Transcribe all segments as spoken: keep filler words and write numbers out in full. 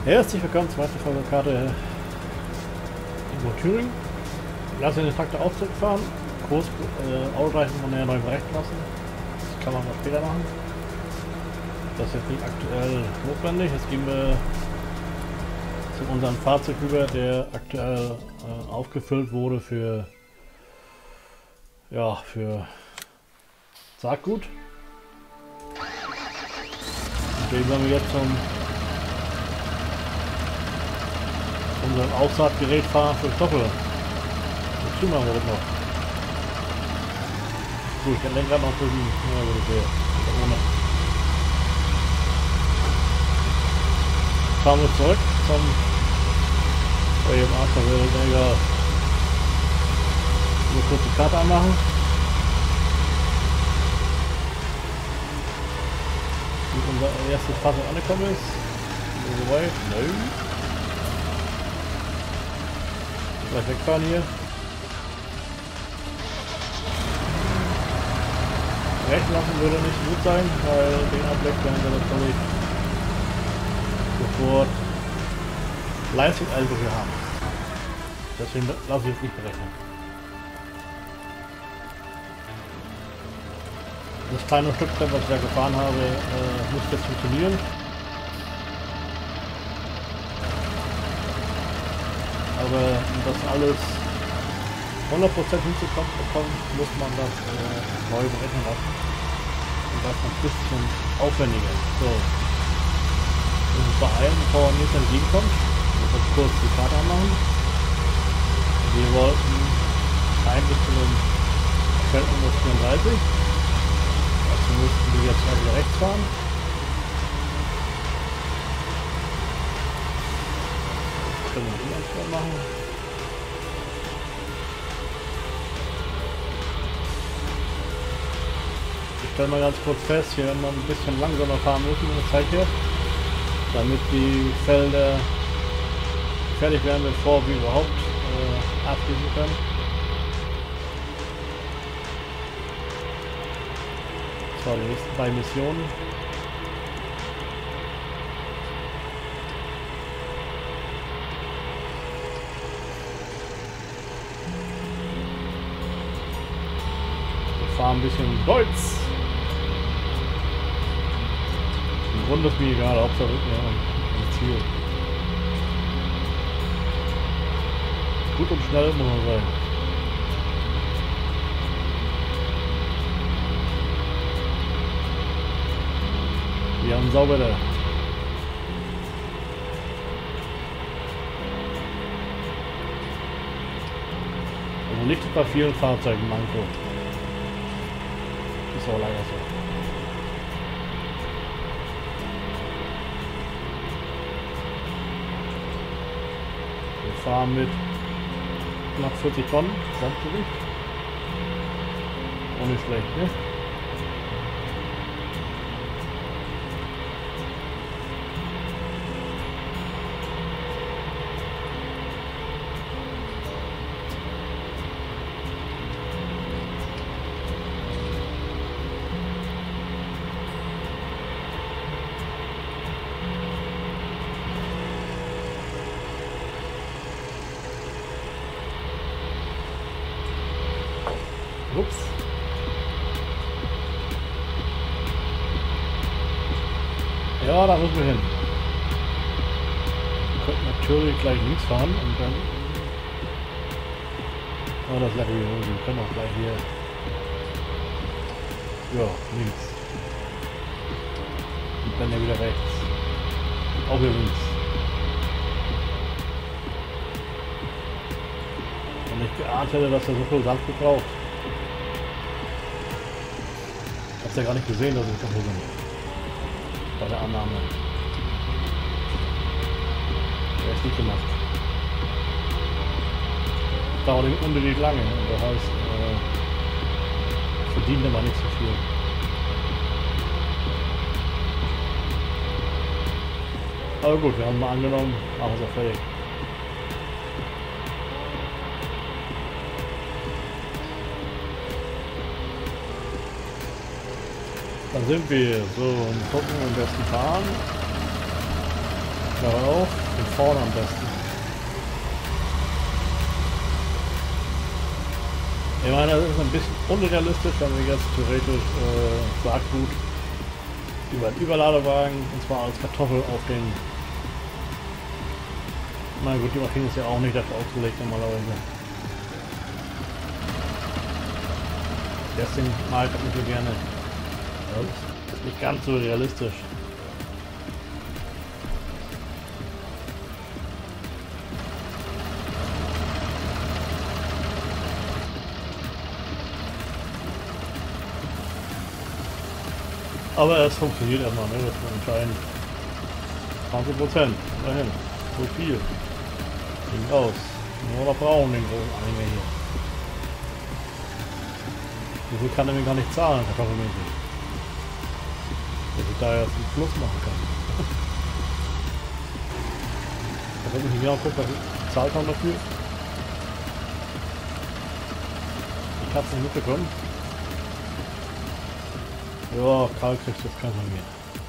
Herzlich willkommen zur zweiten Folge Karte in Thüringen. Lassen wir den Traktor auch zurückfahren. Kurs, äh, Autoreifen von der neu berechnen lassen. Das kann man mal später machen. Das ist jetzt nicht aktuell notwendig. Jetzt gehen wir zu unserem Fahrzeug über, der aktuell äh, aufgefüllt wurde für ja für Saatgut. Und den werden wir jetzt zum unserem Aufsaatgerät fahren für Kartoffeln. Wozu machen wir das noch? Gut, ich kann Lenkrad noch drücken. Ja, würde ich sehen. Ohne. Fahren wir zurück zum bei dem Arzt, will egal. Nur kurz die Karte anmachen. Wie unser erstes Fahrzeug angekommen ist. Wobei, nein. Gleich wegfahren hier. Rechts lassen würde nicht gut sein, weil den Ableck werden wir natürlich sofort Leistungseinbrüche haben. Deswegen lasse ich es nicht berechnen. Das kleine Stück, was ich da gefahren habe, äh, muss jetzt funktionieren. Aber um das alles hundert Prozent hinzubekommen, muss man das äh, neu berechnen lassen. Und das ein bisschen aufwendiger. So. Wenn es bei einem Bauern nicht entgegenkommt, ich muss kurz die Karte anmachen. Wir wollten ein bis zu einem Feld vierunddreißig. Also müssten wir jetzt also rechts fahren. Können wir die Anstelle machen. Ich stelle mal ganz kurz fest, hier werden wir ein bisschen langsamer fahren müssen in der Zeit hier, damit die Felder fertig werden, bevor wir überhaupt äh, abschließen können. Das waren die nächsten drei Missionen. Fahren ein bisschen Deutsch. Im Grunde ist mir egal, Hauptsache ja, am Ziel. Gut und schnell muss man sein. Wir haben sauber da. Also liegt bei vielen Fahrzeugen Manko. Ist auch leider so. Wir fahren mit knapp vierzig Tonnen Sandgewicht. Auch nicht schlecht, ne? Ups. Ja, da müssen wir hin. Wir könnten natürlich gleich links fahren und dann... Oh, das Level hier. Wir können auch gleich hier... Ja, links. Und dann ja wieder rechts. Auch hier links. Und ich geahnt hätte, dass er so viel Sand gebraucht. Ich hab's ja gar nicht gesehen, dass ich kaputt bin. Bei der Annahme. Der ist nicht gemacht. Dauert unbedingt lange. Und das heißt, äh, verdient aber nicht so viel. Aber gut, wir haben mal angenommen, machen es auch fertig. Da sind wir. So, und gucken am besten fahren. Ja, auch. Von vorne am besten. Ich meine, das ist ein bisschen unrealistisch, wenn wir jetzt theoretisch äh, Saatgut über einen Überladewagen, und zwar als Kartoffel auf den... Na gut, die Maschine ist ja auch nicht dafür ausgelegt normalerweise. Deswegen mag ich das nicht so gerne. Das ist nicht ganz so realistisch. Aber es funktioniert erstmal, ne? Das ist entscheidend. zwanzig Prozent, immerhin. So viel. Ging raus. Nur noch brauchen den großen Anhänger hier. So viel kann er mir gar nicht zahlen, kartoffelmäßig. Dass ich da jetzt einen Fluss machen kann. Da würde ich nicht genau gucken, was ich bezahlt habe dafür. Ich habe es nicht mitbekommen. Ja, Karl kriegt jetzt kein von mir.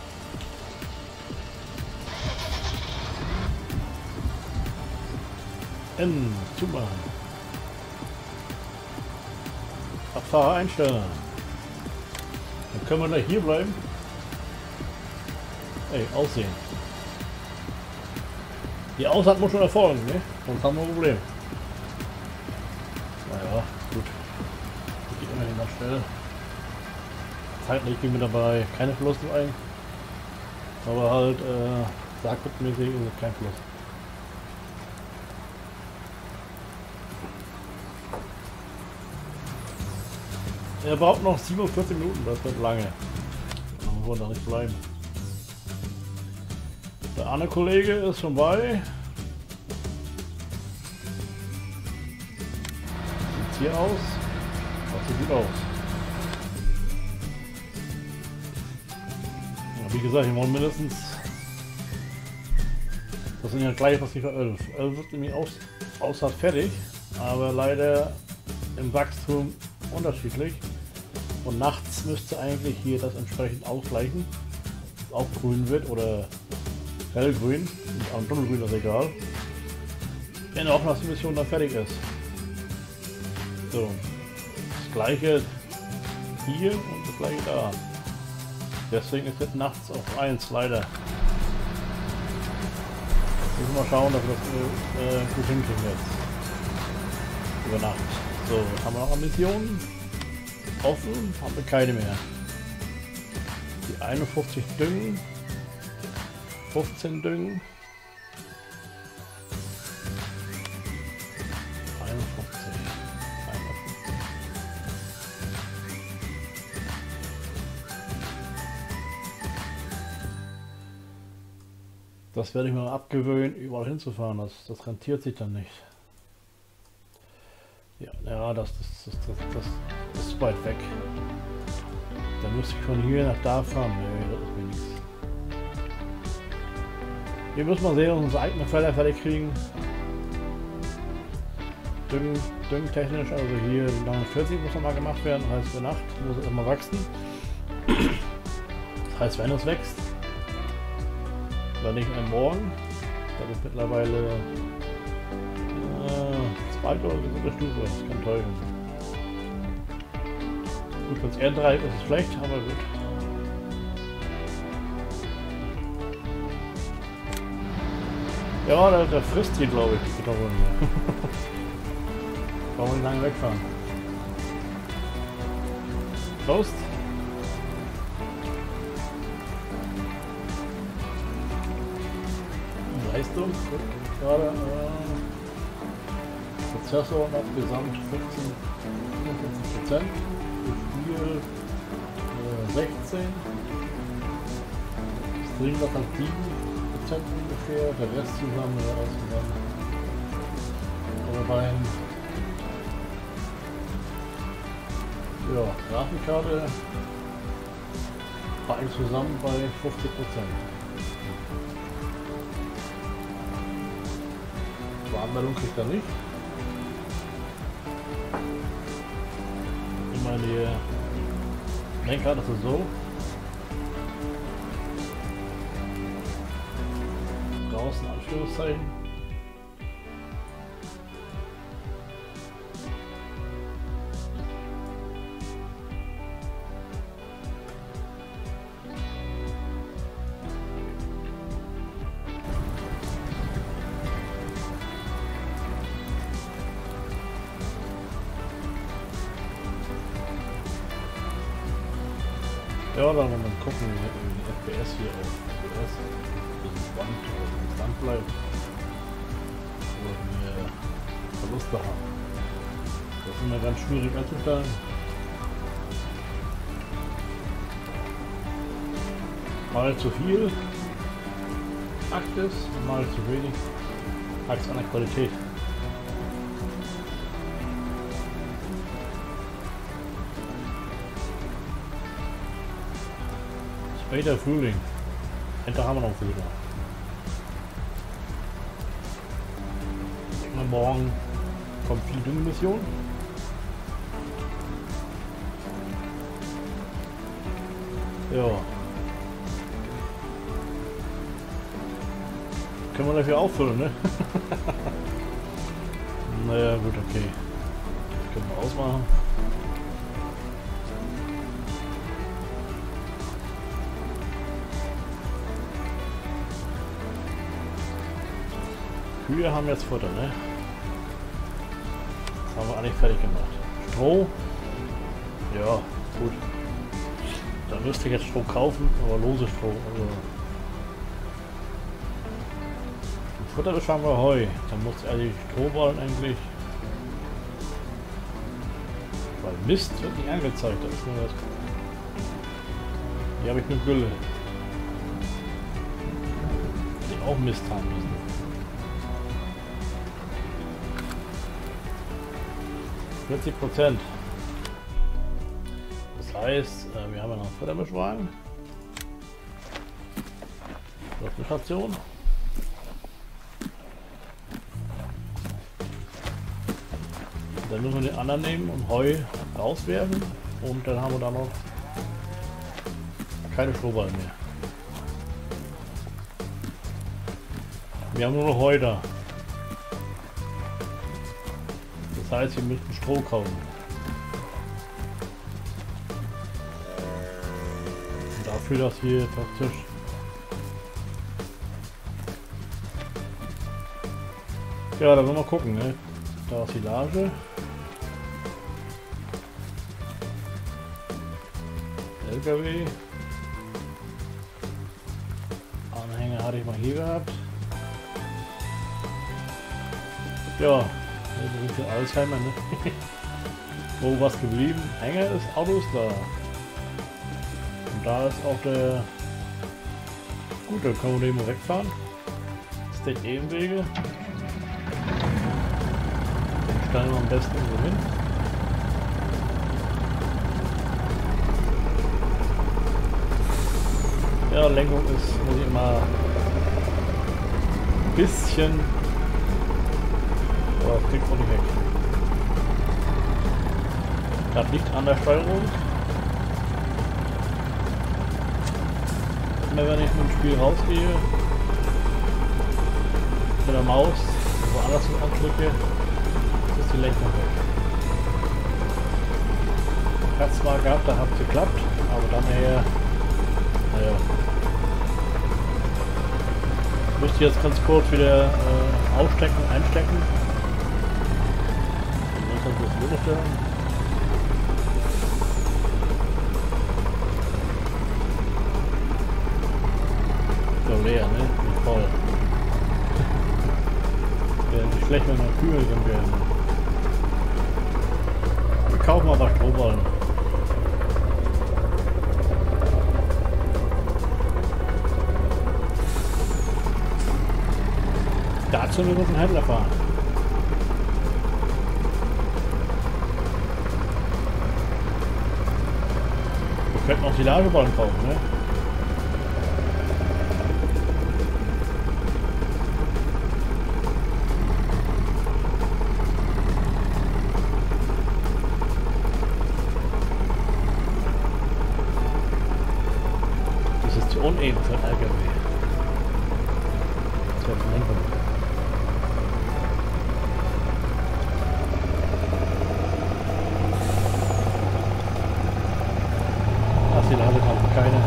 N, zumachen. Abfahrer einstellen. Dann können wir gleich hier bleiben. Ey, aussehen. Die Ausfahrt muss schon erfolgen, ne? Sonst haben wir ein Problem. Naja, gut. Geht immerhin noch schnell. Zeitlich bin ich mit dabei, keine Verluste ein. Aber halt, äh, saatgutmäßig ist es kein Verlust. Er braucht noch siebenundvierzig Minuten, das wird lange. Dann wollen wir da nicht bleiben. Der andere Kollege ist schon bei. Sieht hier aus. Das sieht gut aus. Ja, wie gesagt, wir wollen mindestens. Das sind ja gleich was wie für elf. elf wird nämlich aus, Aussaat fertig, aber leider im Wachstum unterschiedlich. Und nachts müsste eigentlich hier das entsprechend ausgleichen. Auch grün wird oder hellgrün. Am dunkelgrün ist egal. Wenn auch noch die Mission dann fertig ist. So. Das gleiche hier und das gleiche da. Deswegen ist jetzt nachts auf eins leider. Müssen wir mal schauen, dass wir das äh, gut hinkriegen jetzt. Über Nacht. So, was haben wir noch an Missionen? Offen haben wir keine mehr. Die einundfünfzig Düngen, fünfzehn Düngen, einundfünfzig, einundfünfzig. Das werde ich mir abgewöhnen, überall hinzufahren. Das, das rentiert sich dann nicht. Ja, ja, das, das, das, das, das, das ist weit weg. Da müsste ich von hier nach da fahren. Nee, das ist mir nichts. Wir müssen mal sehen, unsere eigenen Felder fertig kriegen. Düngen, düngentechnisch, also hier neunundvierzig muss nochmal gemacht werden. Das heißt, für Nacht muss es immer wachsen. Das heißt, wenn es wächst, dann nicht mehr morgen. Das ist mittlerweile zweite oder dritte Stufe, das kann toll sein. Gut, wenn es R drei ist, ist es schlecht, aber gut. Ja, der, der frisst hier, glaube ich, die Kartoffeln hier. Brauchen wir nicht lange wegfahren. Prost! Leistung, gut, gerade. Äh Prozessor hat gesamt fünfzehn, fünfundfünfzig Prozent, Spiel äh, sechzehn, Stream das hat sieben Prozent ungefähr, der Rest zusammen, der Rest zusammen. Aber beim ja, Grafikkarte war eigentlich zusammen bei fünfzig Prozent. Anmeldung kriegt er nicht. Die Lenkrad ist so. draußen, Anführungszeichen. Ja, dann wollen wir gucken, wie die F P S hier auf F P S entspannt oder konstant bleibt. Wo wir Verluste haben. Das ist immer ganz schwierig einzustellen. Mal zu viel Aktis und mal zu wenig Aktis an der Qualität. Später Frühling. Endlich haben wir noch Frühling. Morgen kommt viel Düngemission. Ja. Können wir dafür auffüllen, ne? Naja, gut, okay. Das können wir ausmachen. Kühe haben jetzt Futter, ne? Das haben wir eigentlich fertig gemacht. Stroh? Ja, gut. Da müsste ich jetzt Stroh kaufen, aber lose Stroh. Also Futterbesch haben wir Heu. Dann muss er die Strohballen eigentlich. Weil Mist wird nicht angezeigt. Das ist nur das. Hier habe ich eine Gülle. Die auch Mist haben müssen. vierzig Prozent. Das heißt, wir haben ja noch einen Futtermischwagen. Das ist eine Station. Dann müssen wir den anderen nehmen und Heu rauswerfen und dann haben wir da noch keine Strohballen mehr. Wir haben nur noch Heu da. Das heißt, wir müssen Stroh kaufen. Und dafür, dass wir praktisch ja, da wollen wir gucken, ne? Da ist Silage. L K W. Anhänger hatte ich mal hier gehabt. Ja. Das ist ja Alzheimer, ne? Wo was geblieben? Hänger ist, Auto ist da. Und da ist auch der. Gut, dann können wir den mal wegfahren. Das ist der Ebenwege. Den stellen wir am besten so hin. Ja, Lenkung ist, muss ich immer ein bisschen. Das kriegt man nicht weg. Das liegt an der Steuerung. Immer wenn ich mit dem Spiel rausgehe, mit der Maus, woanders anklicke, ist die Lenkung weg. Ich hatte es mal gehabt, da hat es geklappt, aber dann eher, naja. Ich müsste jetzt ganz kurz wieder äh, ausstecken, einstecken. So leer, ne? Nicht voll. Wäre nicht schlecht, wenn wir Kühe sind werden. Wir kaufen aber Strohballen. Dazu müssen wir einen Händler fahren. Wir könnten auch Silageballen kaufen, ne? Das ist zu uneben für ein L K W. Das wäre Bremsziele hatte, also keine.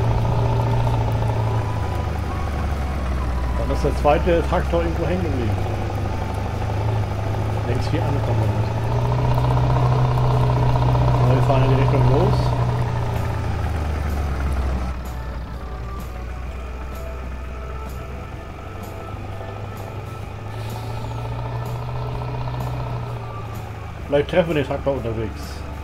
Dann ist der zweite Traktor irgendwo hängen geblieben. Längst hier angekommen ist. Aber wir fahren in die Richtung los. Vielleicht treffen wir den Traktor unterwegs.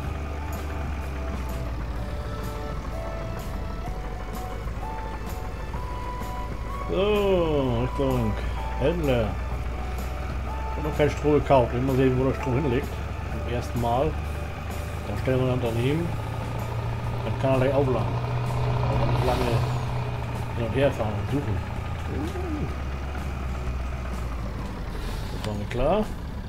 So, Richtung Händler. Ich habe noch keinen Stroh gekauft. Ich will mal sehen, wo der Stroh hinlegt. Zum ersten Mal. Dann stellen wir dann daneben. Dann kann er gleich aufladen. Aber nicht lange hin und her fahren und suchen. Das war mir klar.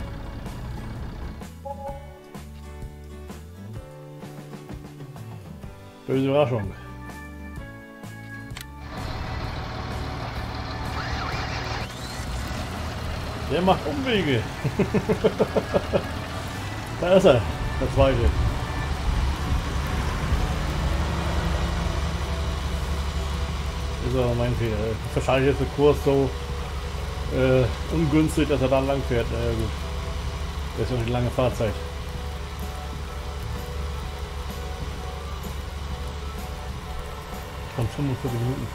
Böse Überraschung. Der macht Umwege. Da ist er, der zweite. Ist aber mein Fehler. Wahrscheinlich ist der Kurs so äh, ungünstig, dass er dann lang fährt. Naja, gut. Das ist ja eine lange Fahrzeit. Von fünfundvierzig Minuten.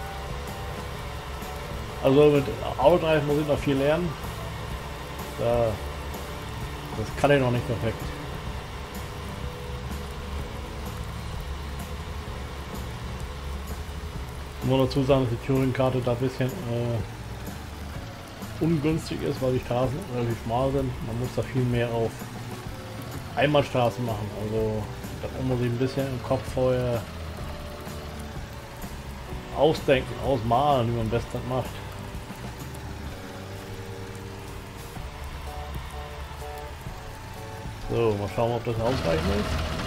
Also mit Autoreifen muss ich noch viel lernen. Da, das kann ich noch nicht perfekt. Ich muss dazu sagen, dass die Touring-Karte da ein bisschen äh, ungünstig ist, weil die Straßen relativ schmal sind. Man muss da viel mehr auf Einbahnstraßen machen. Also da muss ich ein bisschen im Kopf vorher ausdenken, ausmalen, wie man am besten das macht. So, mal schauen, ob das ausreichend ist.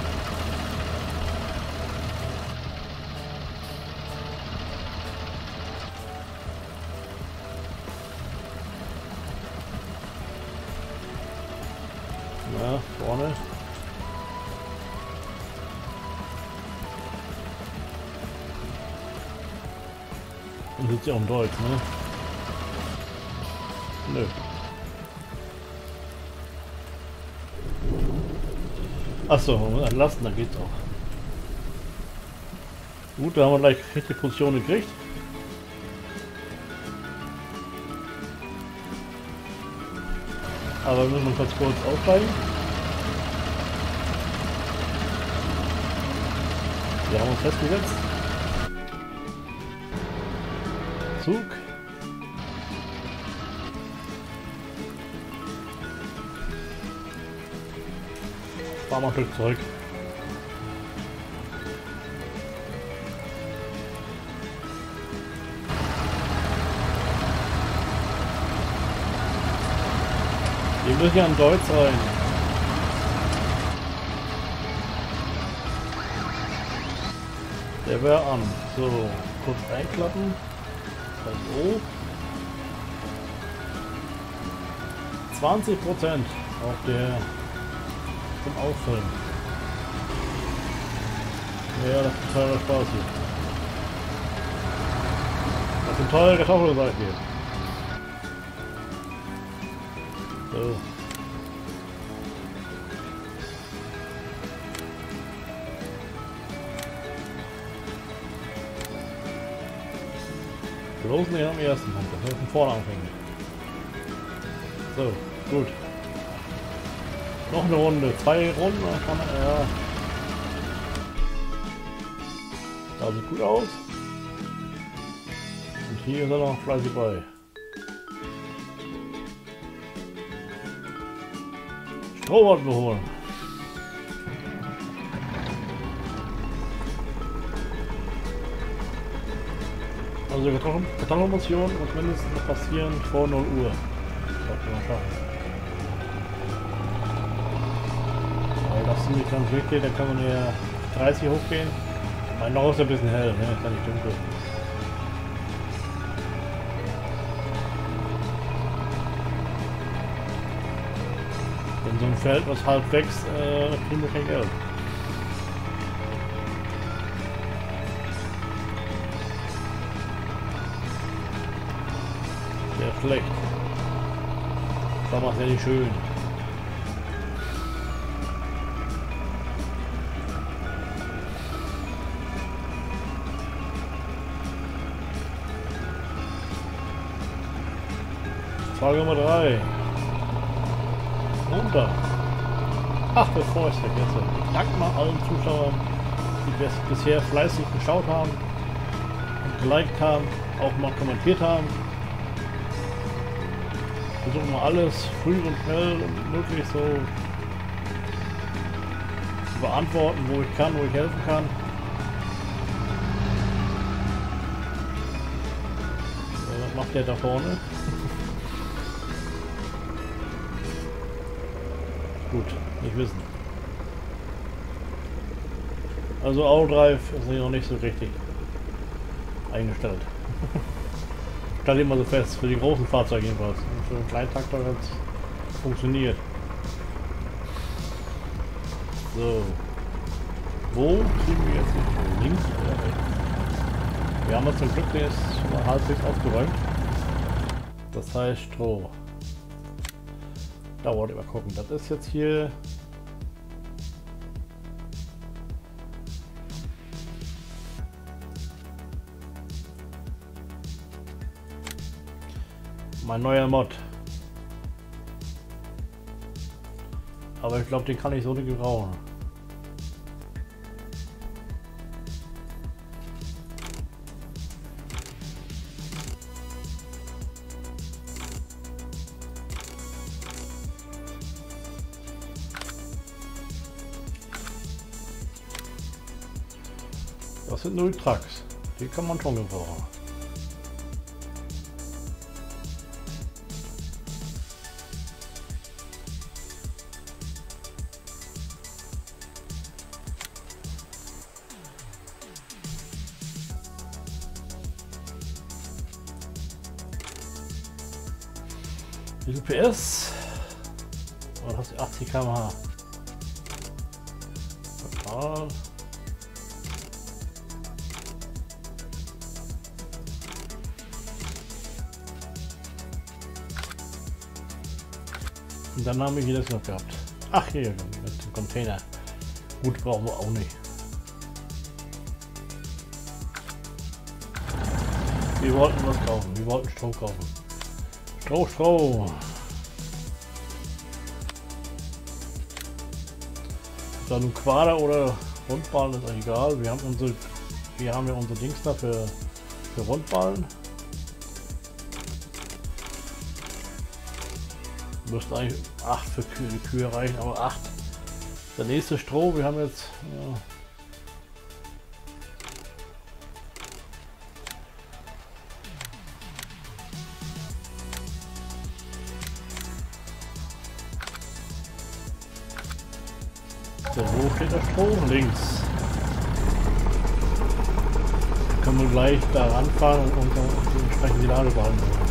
Na, vorne. Und sitzt ja auch im Deutsch, ne? Nö. Achso, entlasten, da geht's auch. Gut, da haben wir gleich richtige Position gekriegt. Aber wir müssen uns ganz kurz aussteigen. Wir haben uns festgesetzt. Zug. Fahren wir ein Stück zurück. Wir müssen ja in Deutsch rein. Der wäre an. So, kurz einklappen. So. zwanzig Prozent auf der zum Auffüllen. Ja, das ist ein teurer Spaß hier. Das sind teure Kartoffelseite hier. So. Bloß nicht am ersten Punkt, das heißt von vorne anfangen. So, gut. Noch eine Runde, zwei Runden, dann kann man, ja. Da sieht gut aus. Und hier ist er noch fleißig bei. Stroh wollten wir holen. Also die Kartonmotion muss mindestens noch passieren vor null Uhr. Ich glaube, wir schaffen. Aber das ist nicht ganz wichtig, da kann man ja dreißig hochgehen. Mein Haus ist ein bisschen hell, ne? Ist ja nicht dunkel. In so einem Feld, was halb wächst, äh, kriegen wir kein Geld. schlecht. Sommer ist ja nicht schön. Frage Nummer drei. Runter. Ach, bevor ich es vergesse. Ich danke mal allen Zuschauern, die bis bisher fleißig geschaut haben und geliked haben, auch mal kommentiert haben. Versuchen wir alles früh und schnell und möglichst so zu beantworten, wo ich kann, wo ich helfen kann. So, was macht der da vorne? Gut, nicht wissen. Also Autodrive ist noch nicht so richtig eingestellt. Stand immer so fest, für die großen Fahrzeuge jedenfalls. Und für den kleinen Traktor hat es funktioniert. So. Wo kriegen wir jetzt nicht? Links oder rechts? Wir haben uns zum Glück jetzt schon mal halbwegs aufgeräumt. Das heißt Stroh. Dauert über gucken. Das ist jetzt hier. Mein neuer Mod. Aber ich glaube, den kann ich so nicht gebrauchen. Das sind null Trucks. Die kann man schon gebrauchen. Wie viel P S? Oh, das ist achtzig Kilometer pro Stunde. Und dann haben wir hier das noch gehabt. Ach, hier mit dem Container. Gut, brauchen wir auch nicht. Wir wollten was kaufen. Wir wollten Stroh kaufen. Stroh, Stroh. Da nun Quader oder Rundballen ist eigentlich egal. Wir haben unsere, wir haben ja unsere Dings da für, für Rundballen. Müsste eigentlich acht für Kühe, die Kühe reichen, aber acht. Der nächste Stroh, wir haben jetzt ja, so, wo steht der Stroh? Links. Dann können wir gleich da ranfahren und, und, und entsprechend die Ladeballen machen.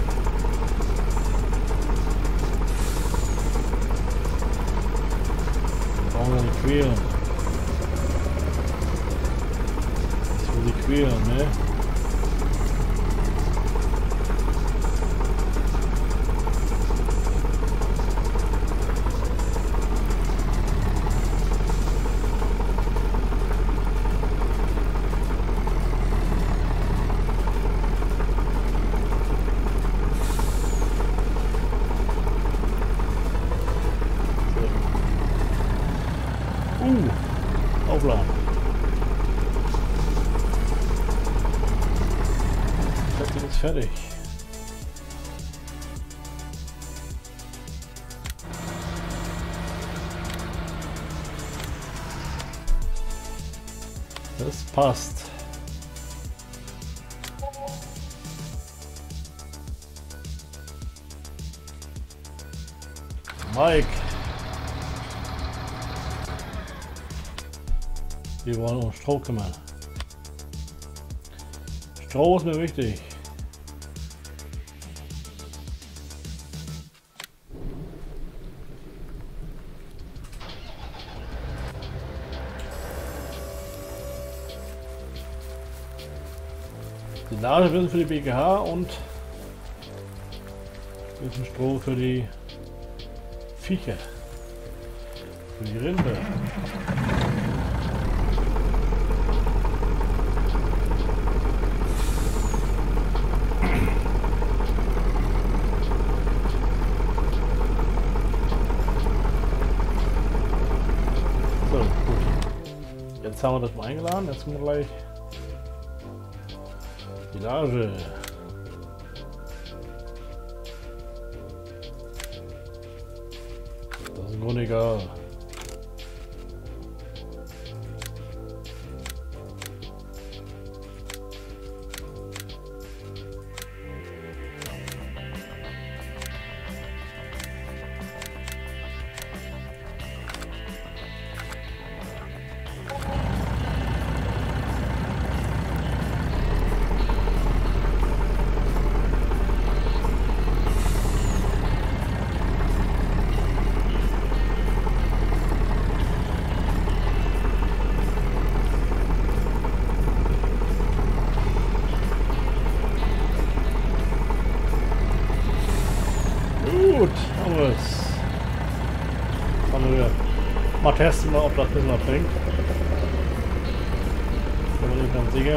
Brauchen wir nicht quälen. Ich will sie quälen, ne? Uh, aufladen. Das Ding ist fertig. Das passt. Mike. Wir wollen uns Stroh kümmern. Stroh ist mir wichtig. Die Ladewesen für die B G H und Bisschen Stroh für die Viecher. Für die Rinde. So, gut. Jetzt haben wir das mal eingeladen. Jetzt kommen wir gleich Village. Das ist im Grunde egal. Gut, haben wir es. Wir mal testen, mal, ob das ein bisschen was bringt. Bin mir nicht ganz sicher.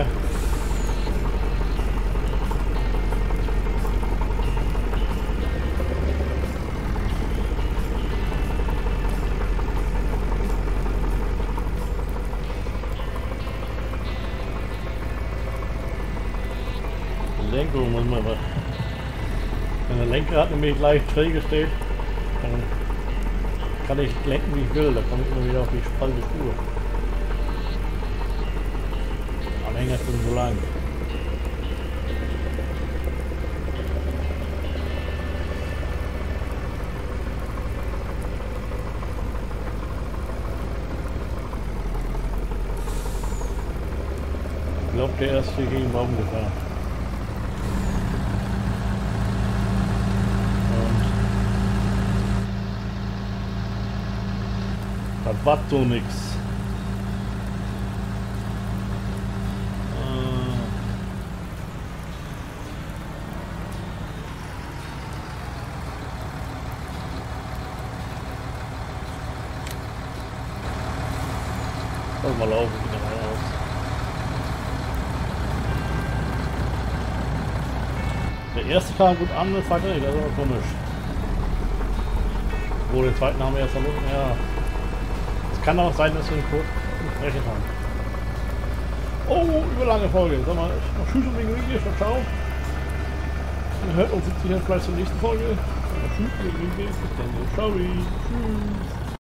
Lenkung muss man was. Wenn der Lenkrad nämlich leicht träge steht, dann kann ich lenken wie ich will, da komme ich immer wieder auf die falsche Spur. Anhänger sind so lang. Ich glaube, der ist hier gegen den Baum gefahren. Das war so nix. Lass mal laufen, wieder mal aus. Der erste kam gut an, der zweite nicht, das ist aber komisch. Wo den zweiten haben wir erst verloren, ja. Kann auch sein, dass wir den Code berechnet haben. Oh, über lange Folge. Sag mal, noch Tschüss und wegen Video, ciao. Man hört uns jetzt vielleicht zur nächsten Folge. Tschüss und wegen Video. Ciao. Tschüss.